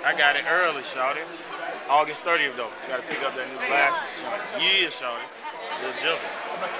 I got it early, shawty. August 30th, though. You got to pick up that new glasses, shawty. Yeah, shawty. Little Jill.